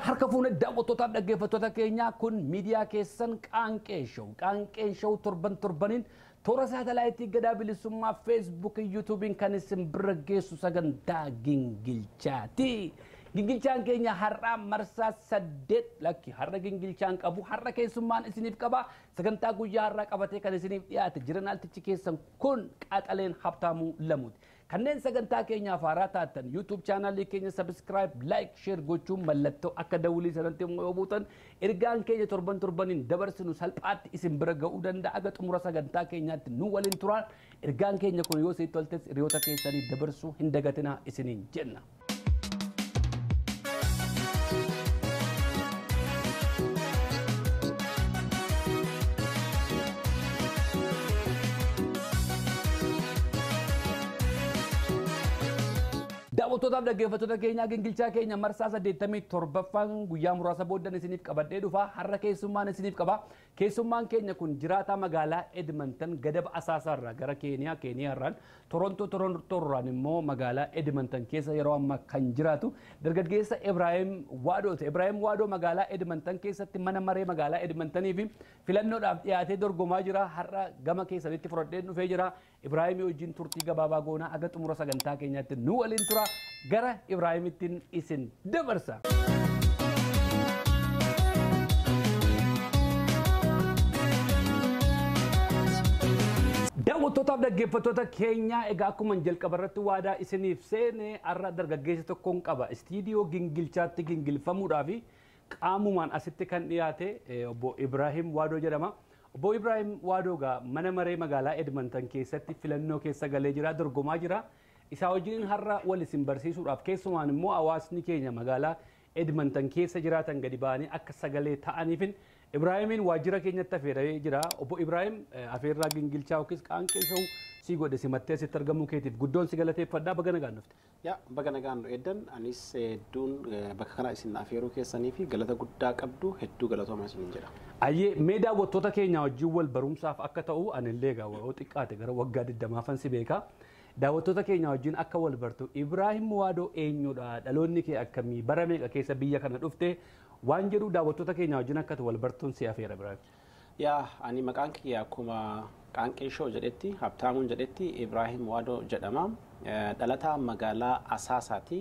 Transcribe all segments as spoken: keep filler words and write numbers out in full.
harka fuune daawwattootaaf dhaggeeffattoota keenyaa kun miidiyaa keessan qaanqee show qaanqee show torban torbaniin toora saatalaayitii gadaa bilisummaa feesbuuk yuutuubiin kan isin bira geessu sagantaa gingilchaati. Gingilchaan keenya har'a marsaa saddeet lakki har'a gingilchaan qabu har'a keessummaan isiniif qaba sagantaa guyyaa har'a qabatee kan isiniif dhiyaate jiran altichi keessan kun qaxaleen habtaamuu lamuuti. Kanneen sagantaa keenyaaf haaraa taatan YouTube channel keenya subscribe like share gochuun mallattoo akka dawulii sanatti immoo buutan ergaan keenya torban torbaniin dabarsinu salphaatti isin bira ga'uu danda'a aga xumura sagantaa keenyaatti nu waliin turaan ergaan keenya kun yoo isin toltes hiriyoota keessanii dabarsuu hin dagatinaa isiniin jenna. Daawwattootaaf dhaggeeffattoota keenya gingilchaa keenya marsaa saddeettamii torbaffaan guyyaa muraasa booddee isiniif qabadhee dhufa har'a keessummaan isiniif qaba keessummaan keenya kun jiraataa magaalaa Edmonton gadaba asaasaarraa gara Keeniyaa Keeniyaarraan Toronto Torontoorraan immoo magaalaa Edmonton keessa yeroo ammaa kan jiraatu dargaggeessa Ibrahim Wado Ibrahim Wado magaalaa Edmonton keessatti mana maree magaalaa Edmontoniif filannoodhaaf dhiyaatee dorgomaa jira har'a gama keessatti fudhadhee dhufee jira Ibrahim wajjin turtii gabaabaa goonaa aga xumura sagantaa keenyaatti nu waliin tura gara Ibrahimittiin isin dabarsa. Daawwattootaaf dhaggeeffattoota keenya egaa akkuma jalqaba irratti waadaa isiniif seene har'a dargaggeessa tokkoon qaba istiidiyoo gingilchaatti gingilfamuudhaaf qaamumaan asitti kan dhiyaate obbo Ibrahim Wado jedhama. Obbo Ibrahim Wado gaa mana maree magaalaa Edmonton keessatti filannoo keessa galee jira dorgomaa jira. Isa wajjin har'a wal isin barsiisuudhaaf keessumaan immoo hawaasni keenya magaalaa Edmonton keessa jiraatan gadi ba'anii akka sagalee ta'aniifin Ibrahimin waajjira keenyatti affeeree jira. Obbo Ibrahim affeerraa gingilchaa yookiis qaanqee show si godhe simattee asitti argamuu keetiif guddoon si galateeffadhaa baga nagaan dhufte. Yaa baga nagaan eddan anis hedduun bakka kana isin affeeruu keessanii fi galata guddaa qabdu hedduu galatooma isiniin jedha. Ayyee mee daawwattoota keenya wajjin wal barumsaaf akka ta'u anillee gaa yoo xiqqaate gara waggaa digdamaafan si beeka. Daawwattoota keenya wajjin akka wal bartu Ibrahim Wado eenyudha dhaloonni kee akkamii bara meeqa keessa biyya kana dhufte waan jedhu daawwattoota keenya wajjin akka wal bartuun si affeera Ibrahim. Yaa ani maqaan kiyya akkuma qaanqee show jedhetti habtaamuun jedhetti Ibrahim Wado jedhama dhalataa magaalaa Asaasaati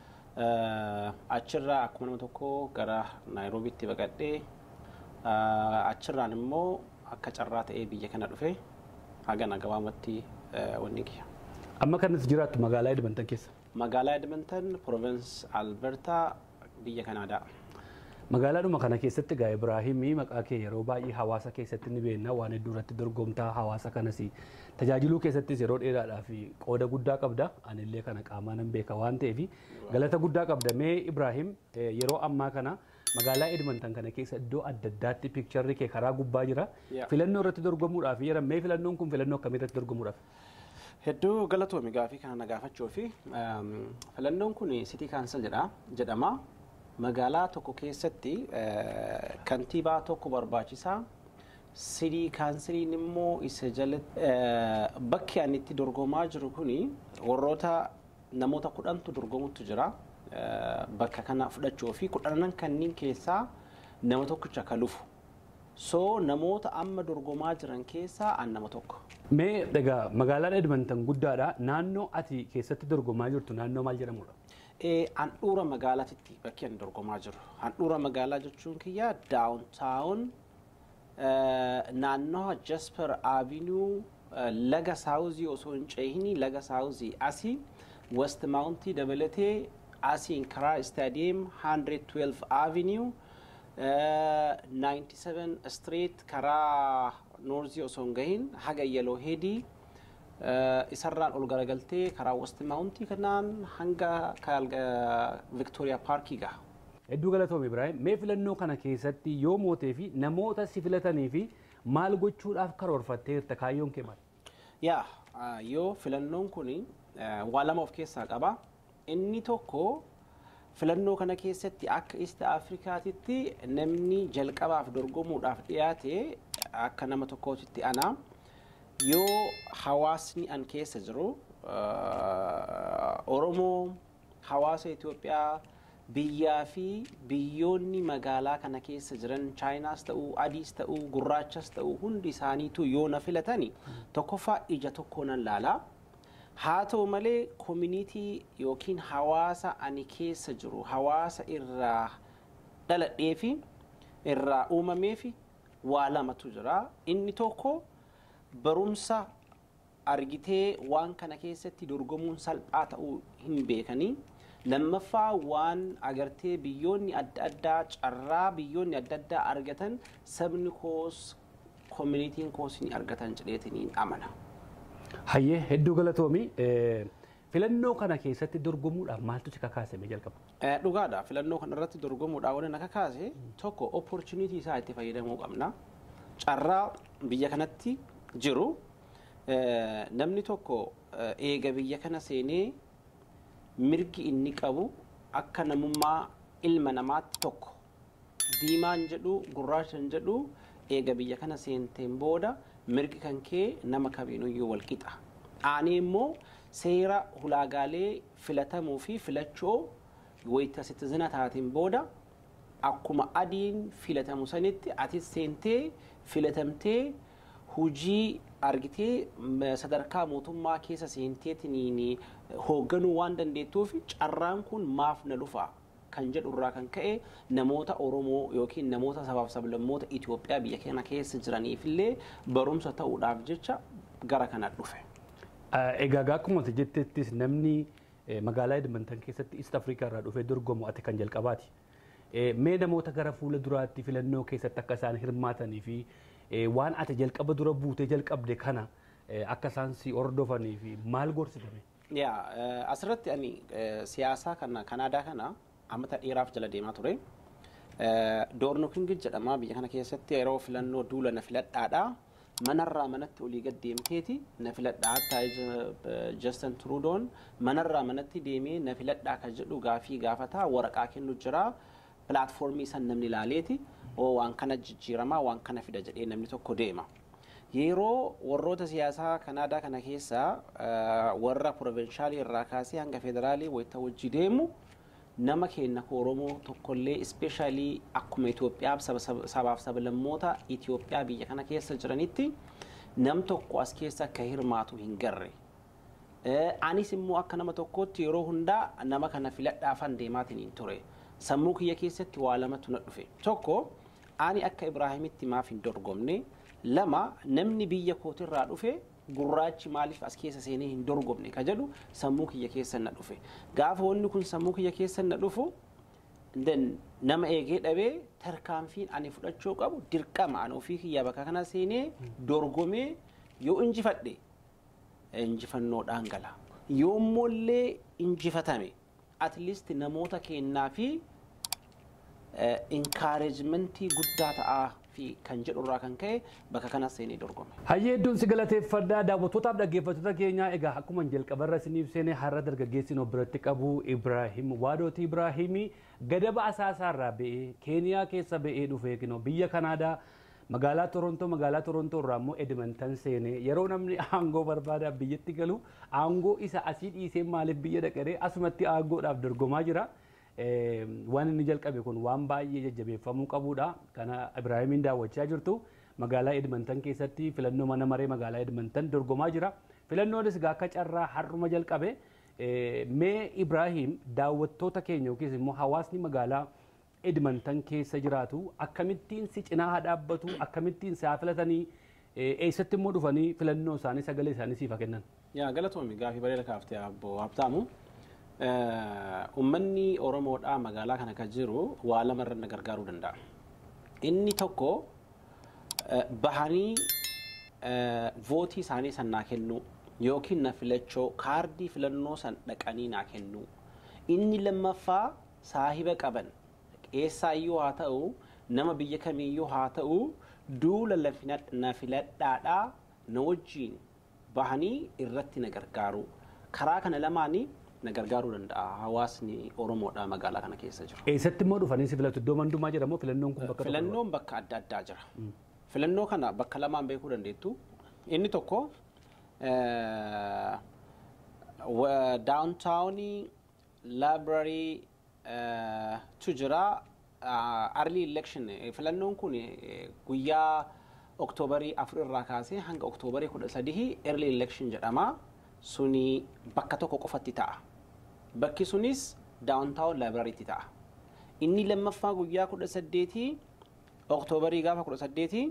achirraa akkuma nama tokko gara Naayiroobiitti baqadhee achirraan immoo akka carraa ta'ee biyya kana dhufe haga nagabaamatti wanni kiyya. Amma kanatti jiraattu magaalaa Edmonton keessa. Magaalaa Edmonton province Alberta biyya Kanaadaa. Magaalaadhuma kana keessatti gaa Ibrahimii maqaa kee yeroo baay'ee hawaasa keessatti ni beekna waan hedduu irratti dorgomtaa hawaasa kanas tajaajiluu keessattis yeroo dheeraadhaaf qooda guddaa qabda anillee kana qaamaan nan beeka waan ta'eef galata guddaa qabda mee Ibrahim yeroo ammaa kana magaalaa Edmonton kana keessa iddoo adda addaatti piikcharri kee karaa gubbaa jira filannoo irratti dorgomuudhaaf yeroo mee filannoon kun filannoo akkamii irratti dorgomuudhaaf hedduu galatoomi gaafii kana nagaafachuu fi filannoon kun City Council jedha jedhama magaalaa tokko keessatti kantiibaa tokko barbaachisaa City Council immoo isa jalatti bakki ani itti dorgomaa jiru kuni warroota namoota kudhantu dorgomutu jira bakka kana fudhachuu fi kudhanan kanneen keessaa nama tokkicha kalufu so namoota amma dorgomaa jiran keessaa an nama tokko. Mee daga magaalaan Edmonton guddaadha naannoo ati keessatti dorgomaa jirtu naannoo maal jedhamudha? Eh handhuura magaalaatti bakki an dorgomaa jiru. Handhuura magaalaa jechuun kiyya downtown naannoo Jasper Avenue laga South osoo hin ceehini laga South asii West Mountie dabalatee asii karaa stadium one twelve Avenue ninety-seven Street karaa North osoo hin gahin haga Yellow Head isarraan ol garagaltee karaa West Mountie kanaan hanga Victoria Park ga. Hedduu galatoomi Ibrahim mee filannoo kana keessatti yoo mootee fi namoota si filatanii fi maal gochuudhaaf karoorfatteerta kaayyoon kee maal? Yaa yoo filannoon kun waa lama of keessaa qaba. Inni tokko filannoo kana keessatti akka East Africaatitti namni jalqabaaf dorgomuudhaaf dhiyaate akka nama tokkootti ana yoo hawaasni an keessa jiru Oromoo hawaasa Itoophiyaa biyyaa fi biyyoonni magaalaa kana keessa jiran Chaayinaas ta'uu, Adiis ta'uu, Gurraachas ta'uu hundi isaaniitu yoo na filatani tokkoffaa ija tokkoon laalaa. Haa ta'u malee community yookiin hawaasa ani keessa jiru hawaasa irraa dhaladhee fi irraa uumamee fi waa lamatu jira. Inni tokko barumsa argitee waan kana keessatti dorgomuun salphaa ta'uu hin beekanii. Lammaffaa waan agartee biyyoonni adda addaa carraa biyyoonni adda addaa argatan sabni koos community'n koos ni argatan jedheetiniin amana. Hayyee hedduu galatoomi filannoo kana keessatti dorgomuudhaaf maaltu si kakaasame jalqaba? Dhugaadha filannoo kana irratti dorgomuudhaaf waan na kakaase tokko opportunity isaa itti fayyadamuu qabna. Carraa biyya kanatti jiru namni tokko eega biyya kana seenee mirgi inni qabu akka namummaa ilma namaatti tokko diimaan jedhu gurraachaan jedhu eega biyya kana seenteen booda mirgi kan kee nama kamiinuyyuu wal qixa. Ani immoo seera hulaagaalee filatamuu fi filachoo wayita citizen taateen booda akkuma adiin filatamu sanitti ati seentee filatamtee hujii argitee sadarkaa mootummaa keessa seenteetiniin hoogganuu waan dandeettuuf carraan kun maaf na dhufa kan jedhu irraa kan ka'e namoota Oromoo yookiin namoota sabaaf sablammoota Itoophiyaa biyya kana keessa jiraniif illee barumsa ta'uudhaaf jecha gara kana dhufe. Egaa akkuma jettettis namni magaalaa Edmonton keessatti East Africa irraa dhufee dorgomu ati kan jalqabaati. Mee namoota gara fuula duraatti filannoo keessatti akka isaan hirmaatanii fi waan ati jalqaba dura buutee jalqabde kana akka isaan si hordofanii fi maal gorsitame? Yaa asirratti ani siyaasaa kana Kanaadaa kana amata dheeraaf jala deemaa ture. Doorno Kingil jedhama biyya kana keessatti yeroo filannoo duula na filadhaadha. Manarraa manatti olii gad deemteeti na filadhaa ta'ee Justin Trudeau'n manarraa manatti deemee na filadhaa kan jedhu gaafii gaafataa waraqaa kennu jira. Platformii san namni ilaaleeti oo waan kana jijjiiramaa waan kana fida jedhee namni tokko deema. Yeroo warroota siyaasaa Kanaadaa kana keessa warra provinciaalii irraa kaasee hanga federaalii wayita wajji deemu nama keenya Oromoo tokkollee especially akkuma Itoophiyaa sabaaf sablammoota Itoophiyaa biyya kana keessa jiranitti nam tokko as keessa akka hirmaatu hin garre. Anis immoo akka nama tokkootti yeroo hundaa nama kana filadhaafan deemaatiin ture. Sammuu kiyya keessatti waa lamatu na dhufe. Tokko ani akka Ibrahimitti maaf hin dorgomne. Lama namni biyya kootirraa dhufe gurraachi maaliif as keessa seenee hin dorgomne ka jedhu sammuu kiyya keessa na dhufe. Gaafa wanni kun sammuu kiyya keessa na dhufu nama eegee dhabee tarkaanfiin ani fudhachuu qabu dirqama ani ofii kiyya bakka kana seenee dorgomee yoo injifadhe injifannoodhaan gala. Yoo immoollee injifatame at least namoota kennaa fi encouragementii guddaa ta'aa fi kan jedhu irraa kan ka'e bakka kana seenee dorgome. Hayyee hedduun si galateeffadhaa daawwattootaaf dhaggeeffattoota keenya egaa akkuma jalqabarra isiniif seenee har'a dargaggeessi nu biratti qabu Ibrahim Wadooti. Ibrahim gadaba asaasaarraa ba'ee Keeniyaa keessa ba'ee dhufee kinoo biyya Kanaadaa magaalaa Toronto magaalaa Toronto irraa immoo Edmonton seenee yeroo namni aangoo barbaada biyyatti galu aangoo isa asii dhiisee maaliif biyya dhaqee asumatti aangoodhaaf dorgomaa jira. Waan inni jalqabe kun waan baay'ee jajjabeeffamuu qabudha. Kana Ibrahimiin daawwachaa jirtu magaalaa Edmonton keessatti filannoo mana maree magaalaa Edmonton dorgomaa jira. Filannoonis akka carraa har'uma jalqabe. Mee Ibrahim daawwattoota keenya yookiis immoo hawaasni magaalaa Edmonton keessa jiraatu akkamittiin si cinaa haa dhaabbatu akkamittiin si haa filatanii eessatti immoo dhufanii filannoo isaanii sagalee isaanii siif haa kennan? Yaa galatoomi gaafii bareeda kaaftee abbo Habtaamu. Uummanni Oromoodhaa magaalaa kana kan jiru waa lama irra na gargaaruu danda'a. Inni tokko bahanii vootii isaanii san naa kennu yookiin na filachoo kaardii filannoo san dhaqanii naa kennu. Inni lammaffaa saahiba qaban eessaayyuu haa ta'u nama biyya kamiiyyuu haa ta'u duula na filadhaadhaa na wajjiin bahanii irratti na gargaaru. Karaa kana lamaanii na gargaaruu danda'a hawaasni Oromoodhaa magaalaa kana keessa jiru. Eessatti immoo dhufanii si filatu? Iddoo mandumaa jedhamoo filannoon kun bakka filannoon bakka adda addaa jira. Filannoo kana bakka lamaan beekuu dandeettu. Inni tokko downtown library tu jira early election filannoon kun guyyaa Oktoobarii afur irraa kaasee hanga Oktoobarii kudha sadii early election jedhama suni bakka tokko qofatti ta'a. Bakki sunis downtown library ti ta'a. Inni lammaffaa guyyaa kudha saddeetii Oktoobarii gaafa kudha saddeetii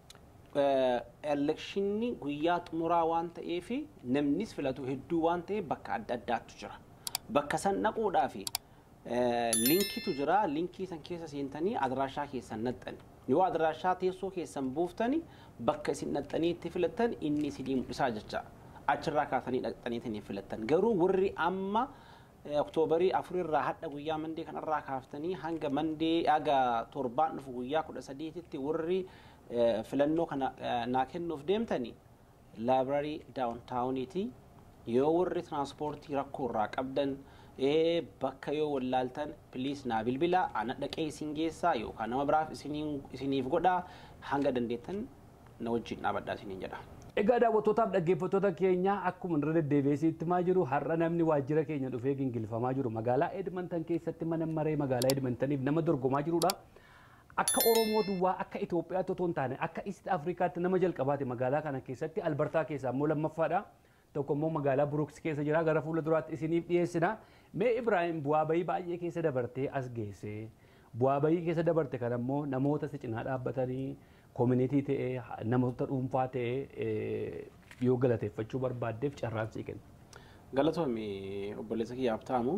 electionni guyyaa xumuraa waan ta'eef namnis filatu hedduu waan ta'eef bakka adda addaatu jira. Bakka san dhaquudhaafi linkiitu jira. Linkii san keessa seentanii adiraashaa keessan naxxani. Yoo adiraashaa teessoo keessan buuftanii bakka isin naxxanii itti filattan inni isin mul'isaa jecha. Achirraa kaasanii naxxaniitiin filattan. Garuu warri amma Oktoobarii afur irraa hadda guyyaa mandee kanarraa kaaftanii hanga mandee aga torbaan dhufu guyyaa kudha sadiititti warri filannoo kana naa kennuuf deemtanii library downtowniti yoo warri transportii rakkoo irraa qabdan ee bakka yoo wallaaltan please naa bilbila ana dhaqee isin geessaa yookaan nama biraaf isiniif godhaa hanga dandeettan na wajjin dhaabadhaa isiniin jedha. Egaa daawwattootaaf dhaggeeffattoota keenya akkuma irra deddeebi'eesitti maa jiru har'a namni waajjira keenya dhufee gingilfamaa jiru magaalaa Edmonton keessatti mana maree magaalaa Edmontoniif nama dorgomaa jirudha. Akka Oromoo duwwaa akka Itoophiyaatti otoo hin taane akka East Africaatti nama jalqabaati magaalaa kana keessatti Albertaa keessaa immoo lammaffaadha. Tokko immoo magaalaa Brooks keessa jira gara fuula duraatti isiniif dhiyeessina. Mee Ibrahim bu'aa bahii baay'ee keessa dabartee as geesse. Bu'aa bahii keessa dabarte kana immoo namoota si cinaa dhaabbatanii community ta'ee namoota dhuunfaa ta'ee yoo galateeffachuu barbaaddeef carraan sii kenna. Galatoomii obboleessa kiyya Abtaamu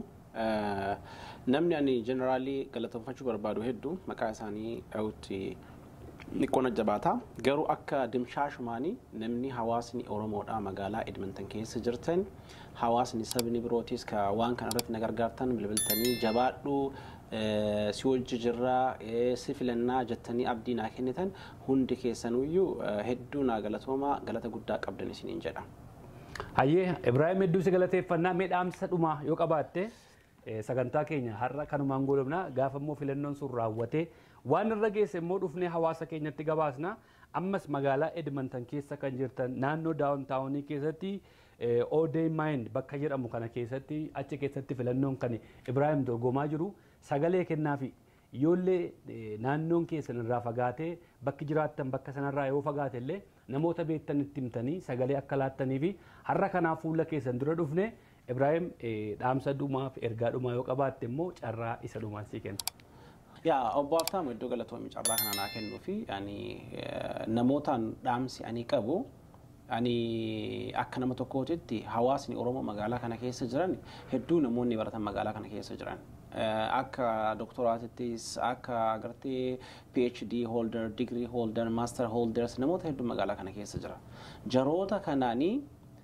namni ani generally galateeffachuu barbaadu hedduu maqaa isaanii dha'utti niqoona jabaata. Garuu akka dimshaashumaanii namni hawaasni Oromoodhaa magaalaa Edmonton keessa jirtan hawaasni sabni birootis ka waan kana irratti na gargaartan bilbiltanii jabaadhu si wajji jirra si filannaa jettanii abdii naa kennitan hundi keessanuyyuu hedduu naa galatooma galata guddaa qabdan isiniin jedha. Hayyee Ibrahim hedduu si galateeffannaa mee dhaamsa dhumaa yoo qabaatte sagantaa keenya har'a kanumaan goolabna gaafa immoo filannoon sun raawwate waan irra geesse immoo dhufnee hawaasa keenyatti gabaasna. Ammas magaalaa Edmonton keessa kan jirtan naannoo downtownii keessatti Odey Mind bakka jedhamu kana keessatti achi keessatti filannoon kan Ibrahim dorgomaa jiru sagalee kennaafi ijoollee naannoon keessan irraa fagaatee bakki jiraattan bakka sanarraa yoo fagaate illee namoota beektan itti himtanii sagalee akka laattanii fi har'a kanaaf fuula keessan dura dhufne Ibrahim dhaamsa dhumaa fi ergaa dhumaa yoo qabaatte immoo carraa isa dhumaa sii kenna. Yaa obbo Abtaamu iddoo galatoomii carraa kana naa kennuu fi ani namootaan dhaamsi ani qabu ani akka nama tokkootitti hawaasni Oromoo magaalaa kana keessa jiran hedduu namoonni baratan magaalaa kana keessa jiran. Akka doktoraatittis akka agartee PhD holder, degree holder, master holders namoota hedduu magaalaa kana keessa jira. Jaroota kanaanii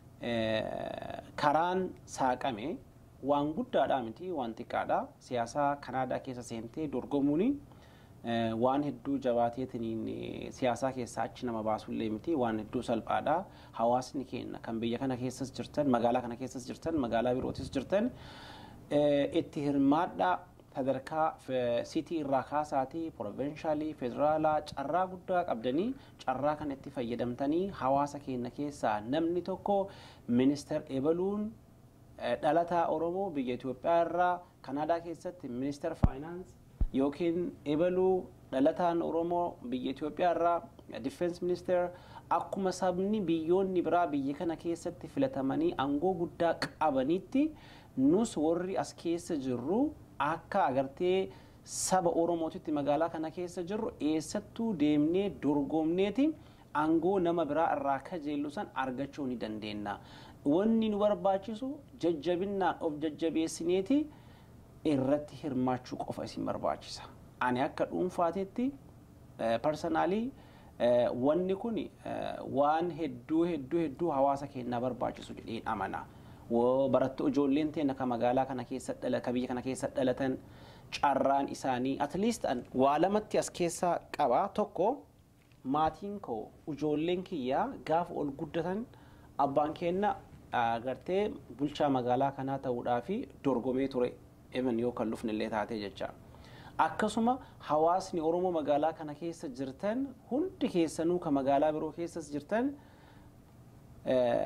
karaan saaqame waan guddaadhaa miti waan xiqqaadha. Siyaasa Kanaadaa keessa seentee dorgomuuni waan hedduu jabaateetiin siyaasa keessaa achi nama baasullee miti waan hedduu salphaadha. Hawaasni keenya kan biyya kana keessas jirtan magaalaa kana keessas jirtan magaalaa birootis jirtan itti hirmaadha sadarkaa city irraa kaasaatii provincially federaalaa carraa guddaa qabdanii carraa kan itti fayyadamtanii hawaasa keenya keessaa namni tokko minister ebaluun dhalataa Oromoo biyya Itoophiyaa irraa Kanaadaa keessatti minister finance yookiin ebaluu dhalataan Oromoo biyya Itoophiyaa irraa defense minister akkuma sabni biyyoonni biraa biyya kana keessatti filatamanii aangoo guddaa qabanitti nus warri as keessa jirru akka agartee saba Oromootitti magaalaa kana keessa jirru eessattuu deemnee dorgomneeti aangoo nama biraa irraa kajeellu san argachuu ni dandeenya. Wanni nu barbaachisu jajjabinnaan of jajjabeessineeti irratti hirmaachuu qofa isin barbaachisa. Ani akka dhuunfaatetti personally wanni kun waan hedduu hedduu hedduu hawaasa keenyaa barbaachisu jedheen amana. Barattuu ijoolleen teenya kan magaalaa kana keessa dhalatan biyya kana keessa dhalatan carraan isaanii at least waa lamatti as keessa qaba. Tokko maatiin koo ijoolleen kiyyaa gaafa ol guddatan abbaan keenya agartee bulchaa magaalaa kanaa ta'uudhaa fi dorgomee ture even yoo kan lufnillee taatee jecha. Akkasuma hawaasni Oromoo magaalaa kana keessa jirtan hundi keessanuu kan magaalaa biroo keessas jirtan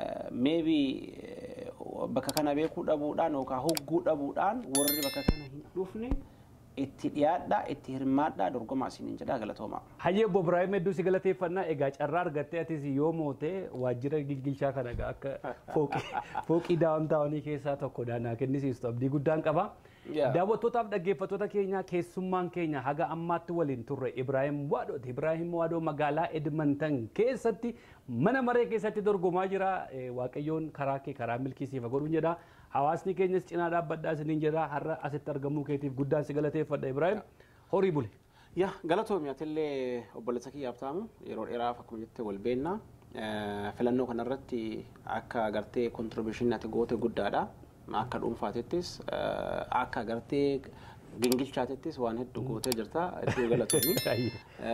maybe bakka kana beekuu dhabuudhaan yookaan hogguu dhabuudhaan warri bakka kana hin dhufne itti dhiyaadhaa itti hirmaadhaa dorgomaa isiniin jedhaa galatooma. Hayyee obbo Ibrahim hedduu si galateeffannaa egaa carraa argattee atis yoo moote waajjira Gingilchaa kana egaa akka fooqii fooqii daawuntaawunii keessaa tokko daanaa kennisiistu abdii guddaan qaba. Daawwattootaaf dhaggeeffattoota keenya keessummaan keenya haga ammaatti waliin turre Ibrahim Wado Ibrahim Wado magaalaa Edmonton keessatti mana maree keessatti dorgomaa jira. Waaqayyoon karaa kee karaa milkiisiif godhuun jedha. Hawaasni keenyas cinaa dhaabbadhaa isiniin jedha. Har'a asitti argamuu keetiif guddaan si galateeffadha Ibrahim. Horii bule. Yaa galatoomi atillee obboleessa kiyyaaf ta'amu yeroo dheeraaf akkuma jette wal beennaa. Filannoo kanarratti akka agartee kontribuushinii ati goote guddaadha. Akka dhuunfaatittis akka agartee Gingilchaatittis waan hedduu gootee jirta iddoo galatoomi.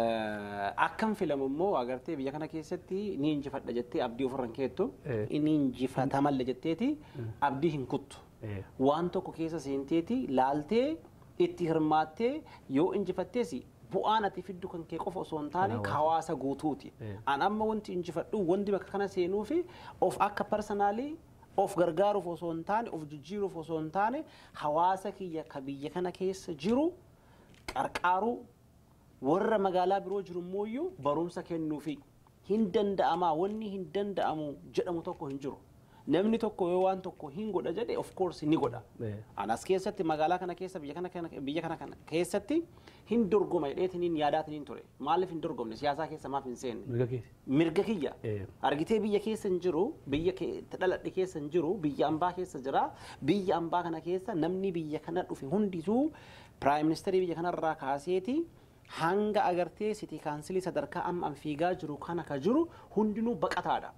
Akkam filamu immoo agartee biyya kana keessatti ni injifadha jettee abdii ofirran keettu ni injifatamallee jetteeti abdii hin kuttu. Waan tokko keessa seenteeti laaltee itti hirmaattee yoo injifattees bu'aan ati fiddu kan kee qofa osoo hin taane hawaasa guutuuti. An amma wanti injifadhu wanti bakka kana seenuufi of akka personaalii of gargaaruuf osoo hin taane of jijjiiruuf osoo hin taane hawaasa kiyya ka biyya kana keessa jiru qarqaaruu warra magaalaa biroo jiru mooyyuu barumsa kennuufi hin danda'amaa wanni hin danda'amu jedhamu tokko hin jiru. Namni tokko yoo waan tokko hin godha jedhe of course ni godha. Anas keessatti magaalaa kana keessa biyya kana biyya kana keessatti hin dorgoma jedheetiniin yaadaatiniin ture. Maaliif hin dorgomne siyaasaa keessa maaf hin seenne? Mirga kiyya. Argitee biyya keessa hin jiru, biyya dhaladhe keessa hin jiru, biyya ambaa keessa jira. Biyya ambaa kana keessa namni biyya kana dhufe hundisuu Prime Minister biyya kanarraa kaaseeti hanga agartee City Council sadarkaa amma fiigaa jiru kana ka jiru hundinuu baqataadha.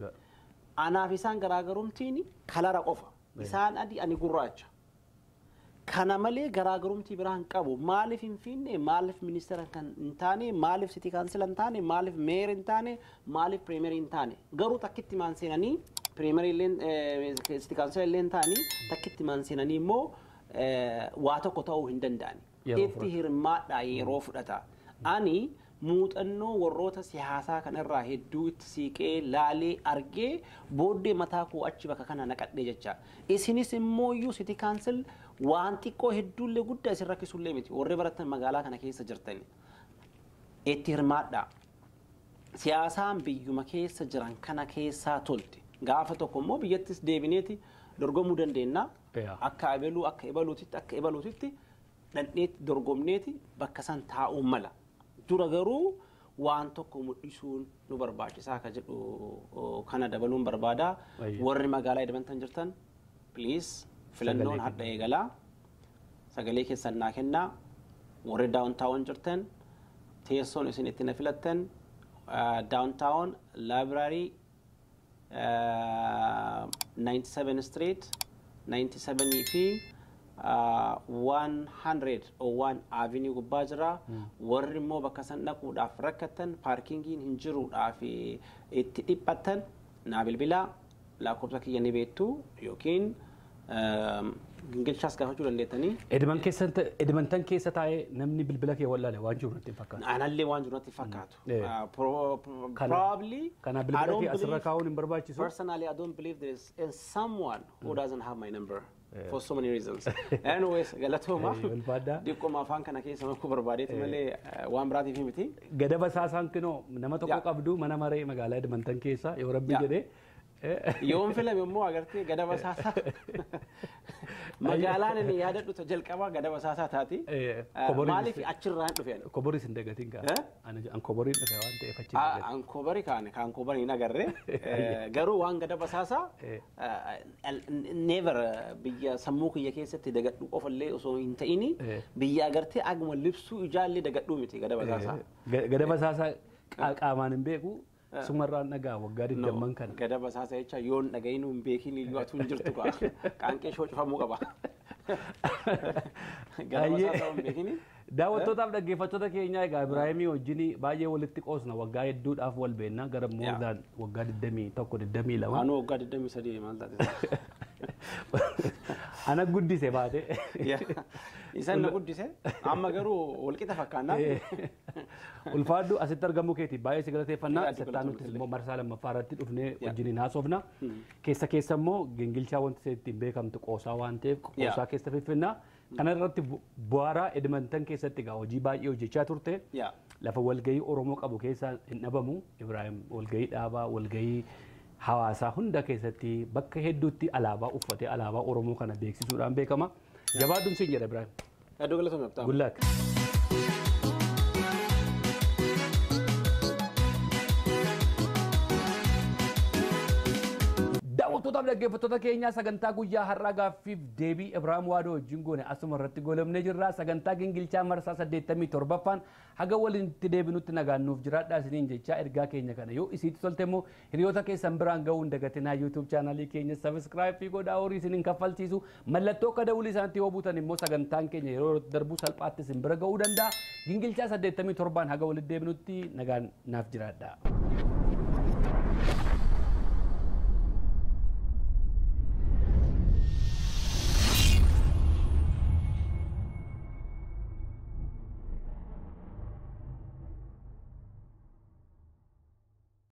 Anaaf isaan garaagarumtiin kalara qofa. Isaan adii ani gurraacha. Kana malee garaagarumtii biraa hin qabu. Maaliif hin finne, maaliif ministeera kan hin taane, maaliif City Council hin taane, maaliif mayor hin taane, maaliif premier hin taane. Garuu takkitti maan seenanii premier illee City Council illee hin taane takkitti maan seenanii immoo waa tokko ta'uu hin danda'ani. Itti hirmaadhaa yeroo fudhata. Ani muuxannoo warroota siyaasaa kanarraa hedduu itti siiqee laalee argee booddee mataa koo achi bakka kana naqadhee jecha. Isinis immoo iyyuu City Council waan xiqqoo hedduullee guddaa isin rakkisullee miti warri baratan magaalaa kana keessa jirtani. Itti hirmaadhaa. Siyaasaan biyyuma keessa jiran kana keessaa tolti. Gaafa tokko immoo biyyattis deebineeti dorgomuu dandeenya. Akka ebaluu akka ebaluutitti akka ebaluutitti dhandheetti dorgomneeti bakka san taa'uu mala. Dura garuu waan tokko mul'isuun nu barbaachisaa akka jedhu kana dabaluun barbaada. Warri magaalaa Edmonton jirtan please filannoon hadda eegalaa sagalee keessan naa kennaa. Warri downtown jirtan teessoon isin itti na filattan downtown library ninety-seven street ninety-seven fi Uh, one hundred or one avenue gubbaa jira. Warri immoo bakka san dhaquudhaaf rakkatan paarkingiin hin jiruudhaaf itti dhiphatan naa bilbilaa lakkoofsa kiyya ni beektu yookiin Gingilchaas gaafachuu dandeettanii. Edmonton keessa taa'ee namni bilbila kee wallaale waan jiru natti fakkaatu. Anallee waan jiru natti fakkaatu. Probably kana bilbila kee asirra kaa'uun hin barbaachisu. Personally I don't believe there is someone who doesn't have my number. For so many reasons. Anyways, galatoma. Dikkoma afaan kana keessa makuu barbaadeeti malee waan biraatiif miti. Gadaba saasaan kinoo nama tokko qabdu mana maree magaalaa Edmonton keessa yoo rabbi jedhee yoon filame immoo agartee gadaba saasaa magaalaan inni yaadadhu ta jalqabaa gadaba saasaa taati. Maaliif achirraa hin dhufeen? Koboris hin dagatiin gaa. An koboriin dhufe waan ta'eef achi dagate. An kobori kaane kan kobori hin agarre garuu waan gadaba saasaa never biyya sammuu kiyya keessatti dagadhu qofallee osoo hin ta'ini biyya agartee aguma libsuu ijaallee dagadhuu miti gadaba saasaa. Gadaba saasaa qaamaan hin beeku. Sumarraan dhagaa waggaa digdamman kana. Gadaba saasaa jecha yoon dhaga'inuu hin beekin iyyuu atu hin jirtu kaa. Qaanqee shoocifamuu qaba. Gadaba saasaa hin beekini. Daawwattootaaf dhaggeeffattoota keenya egaa Ibraahimii wajjin baay'ee walitti qoosna waggaa hedduudhaaf wal beennaa gara moordaan waggaa digdamii tokko digdamii lama. Anu waggaa digdamii sadii maal taate? Ana guddise baate. Isan na guddise amma garuu walqixa fakkaannaa. Ulfaaddu asitti argamuu keeti baay'ee si galateeffannaa sattaanutti immoo marsaa lammaffaa irratti dhufnee wajjiniin haasofna. Keessa keessa immoo Gingilchaa wanti ittiin beekamtu qoosaa waan ta'eef qoosaa keessa fiffannaa. Kana irratti bu'aaraa Edmonton keessatti gaa hojii baay'ee hojjechaa turte. Lafa walgahii Oromoo qabu keessa hin dhabamu. Ibrahim walgahii dhaabaa walgahii hawaasaa hunda keessatti bakka hedduutti alaabaa uffatee alaabaa Oromoo kana beeksisuudhaan beekama. Jabaaduun siin jedha Ibrahim. Yaaduu galatoomee abtaa. Good luck. Daawwattoota dhaggeeffattoota keenyaa sagantaa guyyaa har'aa gaaffiif deebii Ibrahim Wado wajjin goone asuma irratti goolabnee jirra. Sagantaa Gingilchaa marsaa saddeettamii torbaffaan haga waliin itti deebinutti nagaannuuf jiraadhaa isiniin jechaa ergaa keenya kana yoo isiitti tolte immoo hiriyoota keessan biraan ga'uu hin dagatinaa YouTube chaanalii keenya subscribe fi godhaa horii isiniin kaffalchiisu mallattoo akka dawulii isaanitti yoo buutan immoo sagantaan keenya yeroo darbuu salphaatti isin bira ga'uu danda'a. Gingilchaa saddeettamii torbaan haga walitti deebinutti nagaan naaf jiraadhaa.